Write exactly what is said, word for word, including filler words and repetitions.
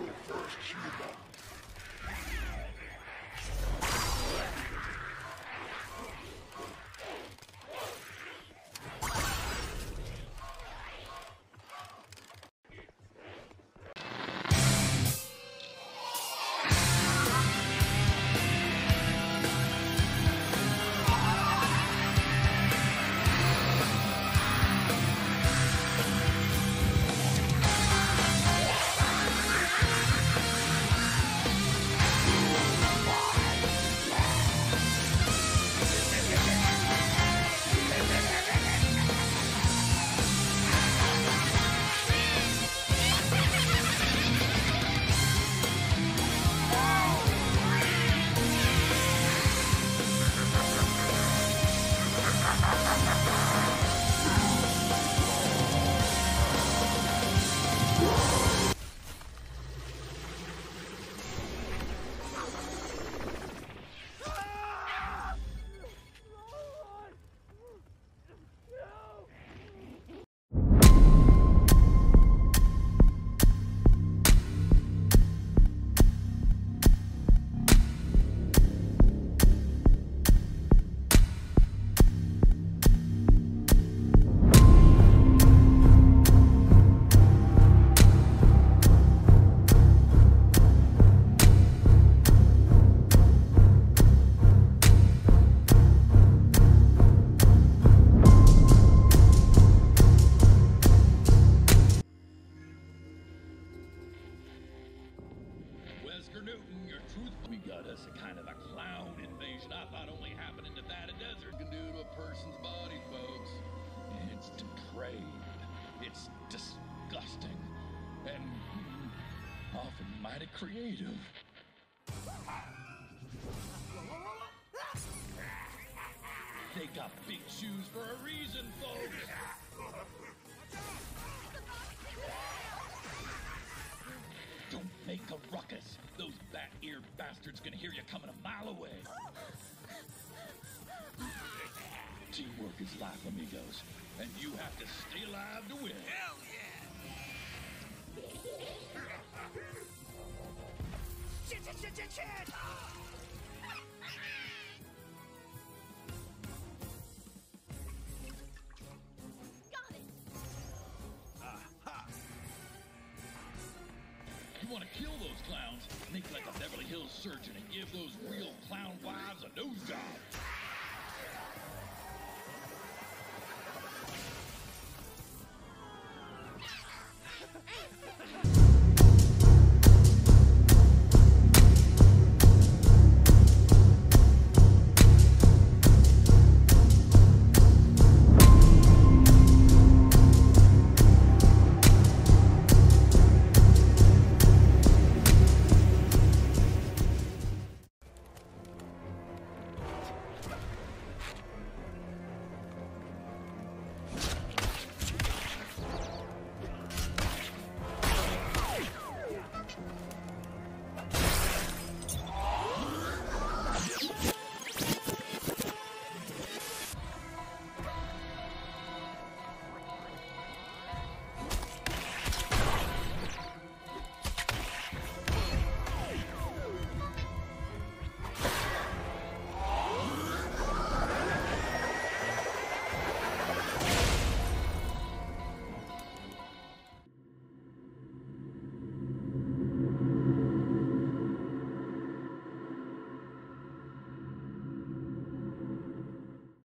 We got us a kind of a clown invasion I thought only happened in Nevada desert. Can do to a person's body, folks. It's depraved. It's disgusting. And often mighty creative. They got big shoes for a reason, folks. Don't make a ruckus. Those bat-eared bastards gonna hear you coming a mile away. Teamwork is life, amigos. And you have to stay alive to win. Hell yeah! Shit, shit, shit, shit, shit! You want to kill those clowns, make like a Beverly Hills surgeon and give those real clown wives a nose job.